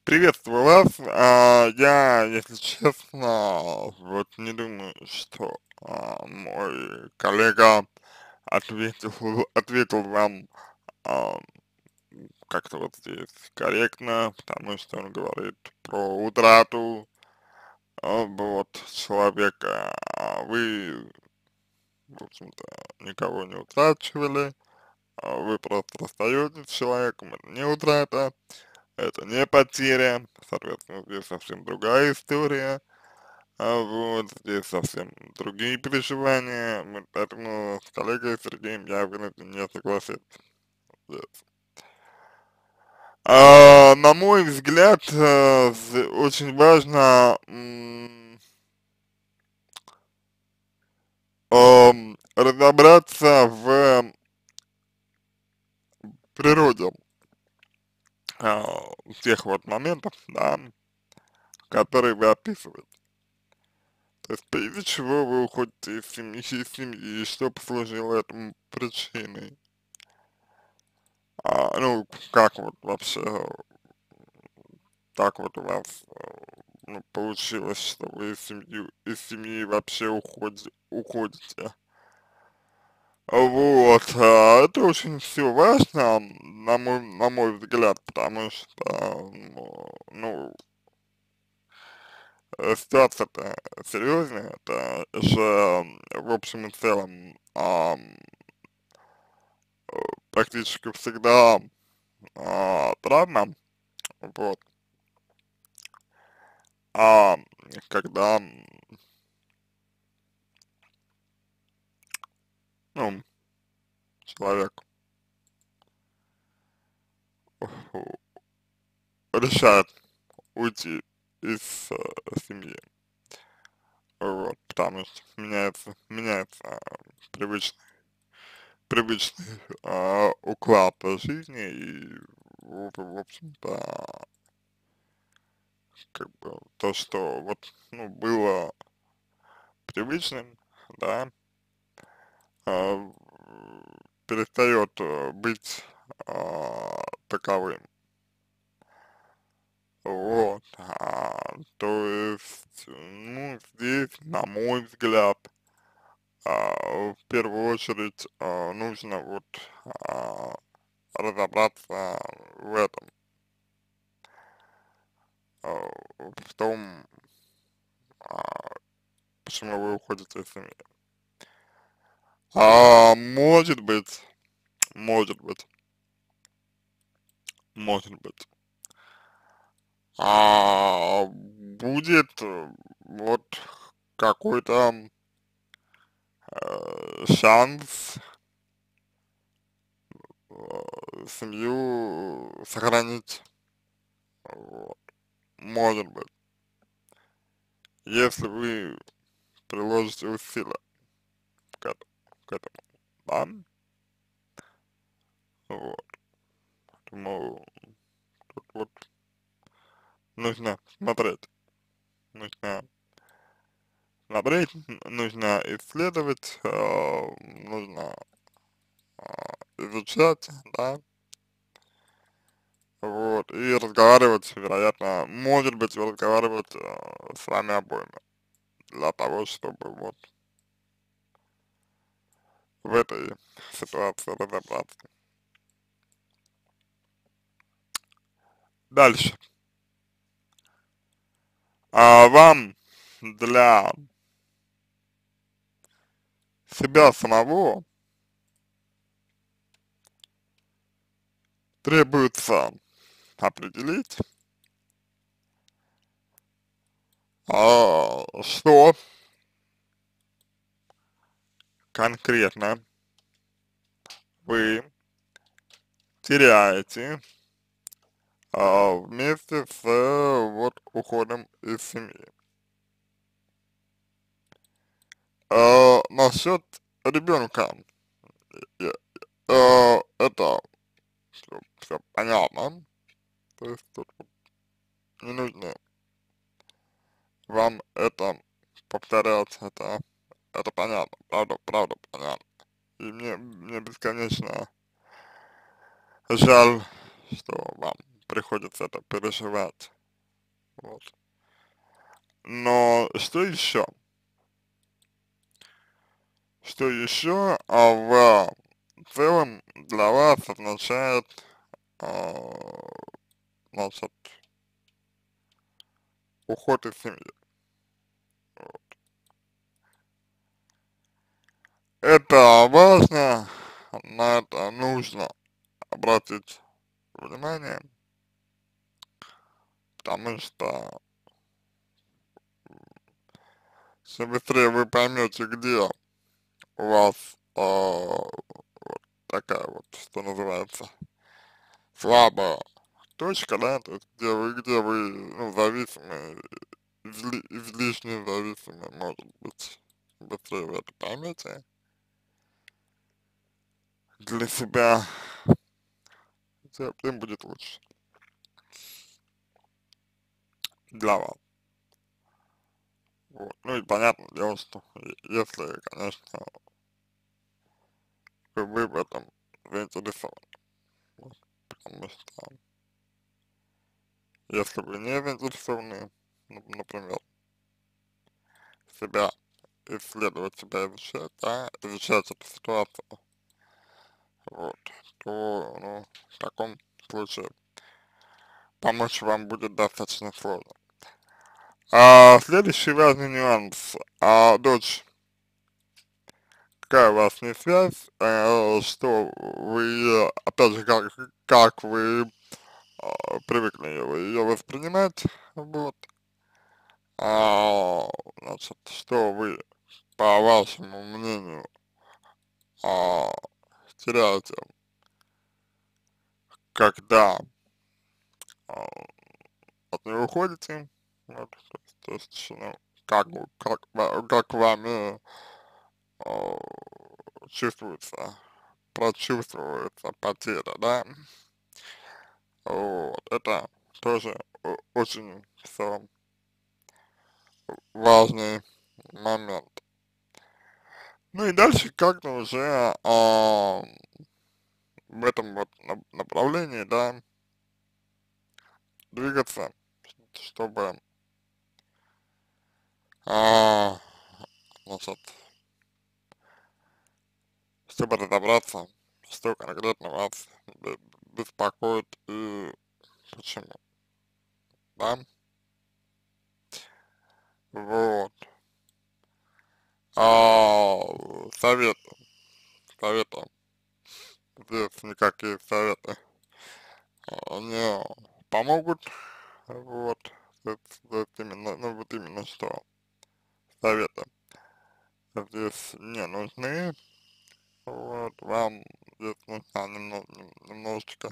Приветствую вас. Я, если честно, вот не думаю, что мой коллега ответил вам а, как-то вот здесь корректно, потому что он говорит про утрату вот человека. Вы, в общем-то, никого не утрачивали, вы просто расстаетесь с человеком, это не утрата. Это не потеря, соответственно, здесь совсем другая история, вот, здесь совсем другие переживания, вот, поэтому с коллегой Сергеем я вынужден не согласиться. Здесь. На мой взгляд, очень важно разобраться в природе тех вот моментов, да, которые вы описываете. То есть, из-за чего вы уходите из семьи, что послужило этому причиной? Ну, как вот вообще так вот у вас ну, получилось, что вы из семьи вообще уходите? Вот, это очень все важно, на мой взгляд, потому что, ситуация-то серьезная, это же в общем и целом практически всегда травма, вот, а, когда, ну, человек решает уйти из семьи, вот, потому что меняется привычный уклад жизни и, в общем-то, как бы то, что вот, ну, было привычным, да, а, перестает быть таковым. Вот, то есть, ну, здесь, на мой взгляд, в первую очередь нужно вот а, разобраться в этом, в том, а, почему вы уходите из семьи. Может быть, может быть, может быть, будет вот какой-то шанс семью сохранить, вот, может быть, если вы приложите усилия к этому, да, вот, поэтому тут вот нужно нужно смотреть, нужно исследовать, нужно изучать, да, вот, и разговаривать, вероятно, может быть, разговаривать с вами обоими, для того, чтобы вот в этой ситуации разобраться. Дальше. Вам для себя самого требуется определить, что конкретно вы теряете вместе с вот уходом из семьи. Насчет ребенка, это все понятно, то есть тут вот не нужно вам это повторять, это понятно, правда понятно. И мне бесконечно жаль, что вам приходится это переживать. вот. Но что еще? Что еще в целом для вас означает, а, значит, уход из семьи? Это важно, на это нужно обратить внимание, потому что чем быстрее вы поймете, где у вас такая вот, что называется, слабая точка, да, то есть где вы, ну, зависимы, излишне зависимы, может быть, быстрее вы это поймете для себя, тем будет лучше для вас. Вот. Ну и понятное дело, что если, конечно, вы в этом заинтересованы, вот, потому что если вы не заинтересованы, например, себя исследовать, себя изучать, да, изучать эту ситуацию, вот, то, ну, в таком случае помочь вам будет достаточно сложно. Следующий важный нюанс. Дочь, какая у вас с ней связь, что вы, опять же, как вы привыкли ее воспринимать, вот, значит, что вы, по вашему мнению, а, теряете, когда а, от нее уходите, вот, то есть, ну, как вами а, чувствуется, прочувствуется потеря, да, вот, это тоже очень в целом важный момент. Ну и дальше как-то уже в этом вот направлении, да, двигаться, чтобы, а, значит, чтобы разобраться, что конкретно вас беспокоит и почему, да, вот, а, совет, совета, здесь никакие советы не помогут, вот, именно, ну вот именно что, советы здесь не нужны, вот, вам здесь нужна немножечко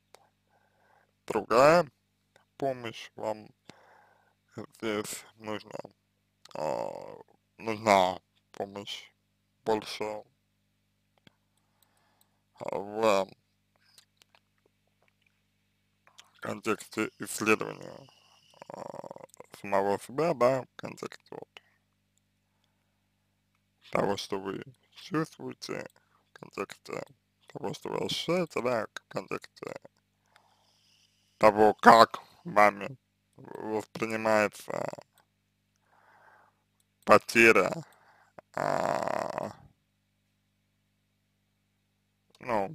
другая помощь, вам здесь а, нужна помощь больше в контексте исследования самого себя, да, в контексте вот того, что вы чувствуете, в контексте того, что вы ощущаете, да, в контексте того, как вами воспринимается потеря, а, ну,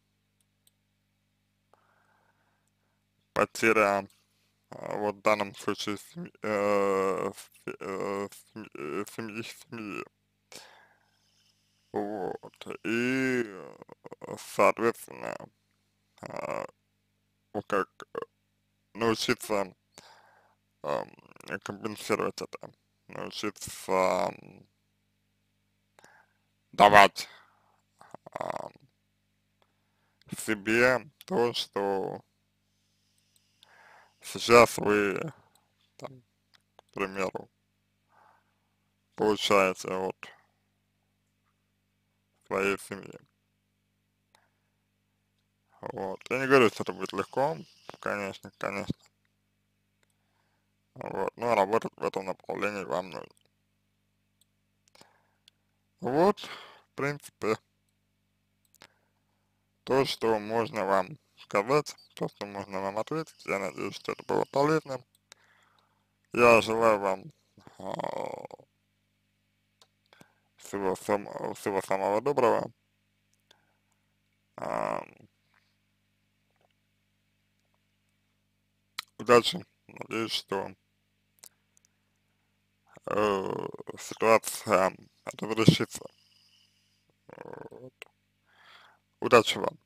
потеря, вот в данном случае семьи, вот, и, соответственно, а, ну, как научиться ам, компенсировать это, научиться давать ам, себе то, что сейчас вы, там, к примеру, получаете от своей семьи. Вот. Я не говорю, что это будет легко, конечно, конечно. Вот. Но работать в этом направлении вам нужно. Вот, в принципе, то, что можно вам сказать, то, что можно вам ответить. Я надеюсь, что это было полезно. Я желаю вам а, всего самого доброго. А, удачи. Надеюсь, что э, ситуация разрешится. Вот. Удачи вам.